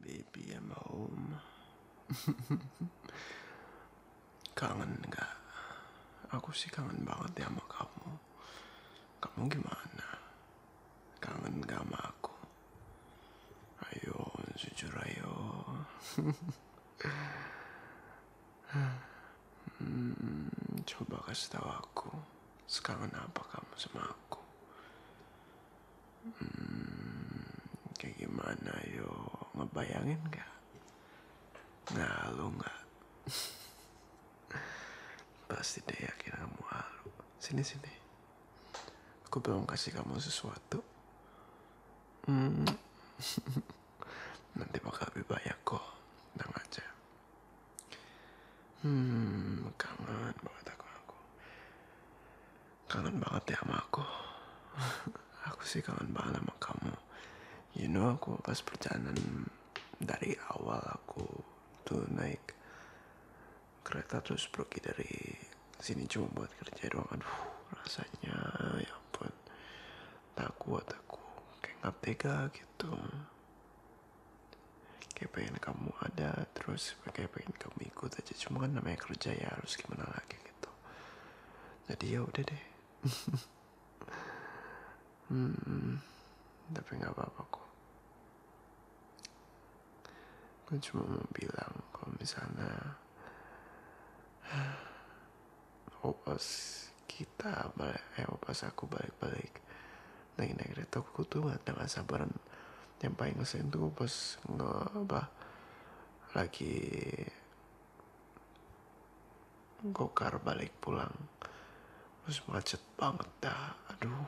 Baby, I'm home. Kangen gak? Aku sih kangen banget ya sama kamu. Kamu gimana? Kangen gak sama aku? Ayo, jujur ayo. Coba kasih tahu aku, sekangen apa kamu sama aku? Kayak gimana yo? Ngebayangin gak? Ngalu gak? Pasti deh yakin kamu halu. Sini. Aku belum kasih kamu sesuatu. Nanti bakal lebih banyak kok. Tenang aja. Kangen banget aku. Kangen banget ya sama aku. Aku sih kangen banget sama kamu. You know, aku pas perjalanan dari awal aku tuh naik kereta terus pergi dari sini cuma buat kerja doang. Aduh, rasanya ya ampun, tak kuat aku, kayak nggak tega gitu. Kayak pengen kamu ada, terus kayak pengen kamu ikut aja. Cuma kan namanya kerja ya, harus gimana lagi gitu. Jadi ya udah deh. Tapi nggak apa-apa kok. Aku cuma mau bilang kalau misalnya pas kita pas aku balik lagi naik kereta, aku tuh gak sabaran. Yang paling ngeselin tuh pas lagi gokar balik pulang, terus macet banget dah. Aduh.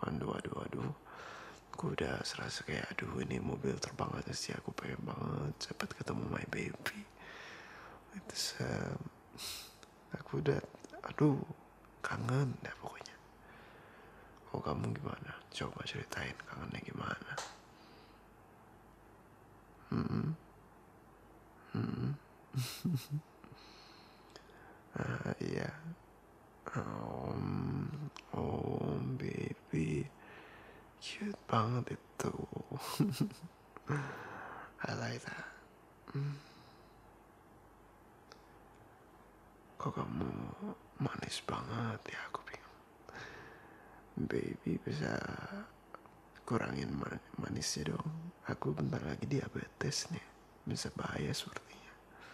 Aku udah serasa kayak aduh, ini mobil terbang aja sih. Aku pengen banget cepat ketemu my baby. Itu aku udah kangen dah pokoknya. Oh, kamu gimana? Coba ceritain kangennya gimana. Iya. Baby, cute banget itu. I like that. Kok kamu manis banget ya, aku bingung. Baby, bisa kurangin manisnya dong. Aku bentar lagi diabetes nih, bisa bahaya sepertinya.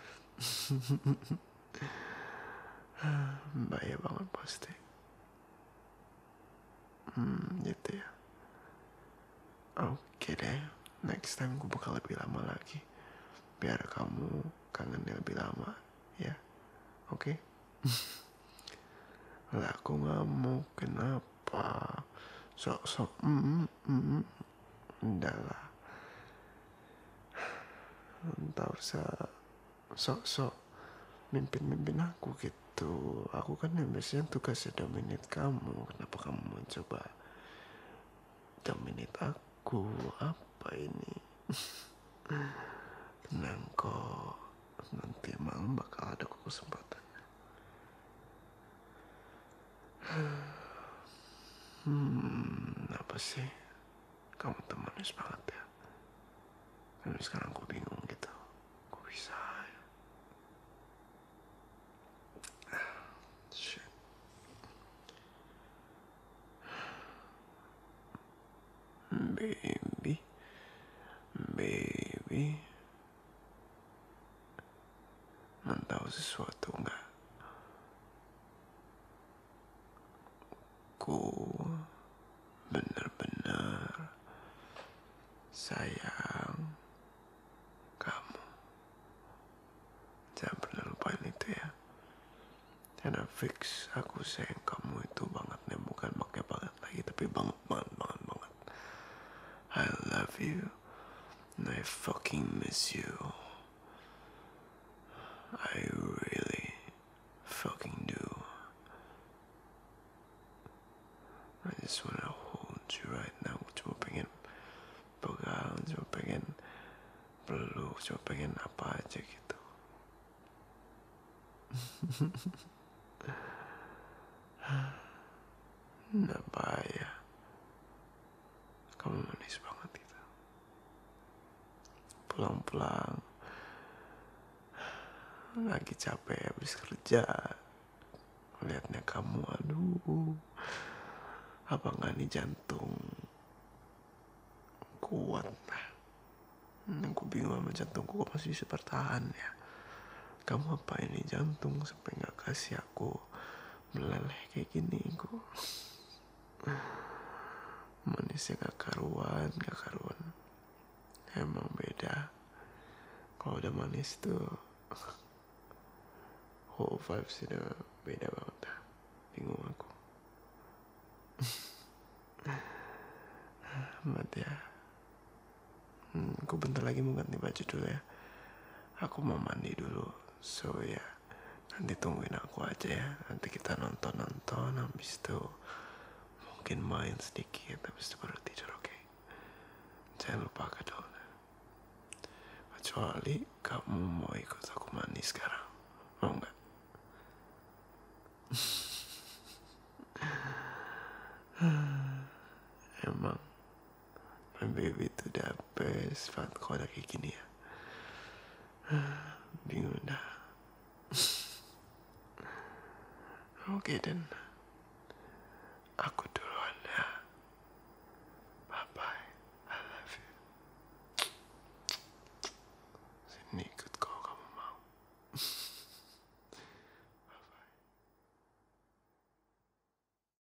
Bahaya banget pasti. Gitu ya. Oke deh, next time gue bakal lebih lama lagi, biar kamu kangennya lebih lama ya. Oke. Lah aku ngamuk kenapa? Sok udah lah, entah usah sok mimpin aku gitu. Aku kan yang biasanya tugasnya dominate kamu. Kenapa kamu mau coba dominate aku? Apa ini? Tenang kok, nanti malam bakal ada kesempatan. Apa sih? Kamu tuh manis banget ya. Tapi sekarang aku bingung gitu. Kok bisa ya? Shit. Baby, mau tahu sesuatu nggak? Ku bener-bener sayang kamu. Jangan pernah lupain itu ya. Karena fix aku sayang kamu itu banget nih. Bukan pakai banget lagi, tapi banget. I love you and I fucking miss you. I really fucking do. I just wanna hold you right now. Cuma pengen pegang, cuma pengen peluk, cuma pengen apa aja gitu. Apa ya? Kamu manis banget gitu. Pulang pulang lagi capek habis kerja, lihatnya kamu, aduh, apa nggak nih jantung kuat? Aku bingung sama jantungku kok masih bisa bertahan ya. Kamu apa ini jantung sampai nggak kasih aku meleleh kayak gini? Aku manisnya gak karuan. Emang beda. Kalau udah manis tuh whole vibes udah beda banget. Bingung aku. Amat ya. Aku bentar lagi mau ganti baju dulu ya. Aku mau mandi dulu. So ya, nanti tungguin aku aja ya. Nanti kita nonton habis itu mungkin main sedikit, habis itu baru tidur, oke? Jangan lupa kedol. Kecuali kamu mau ikut aku mandi sekarang. Mau nggak? Emang my baby itu udah best banget kalau udah kayak gini ya. Bingung dah. Oke dan aku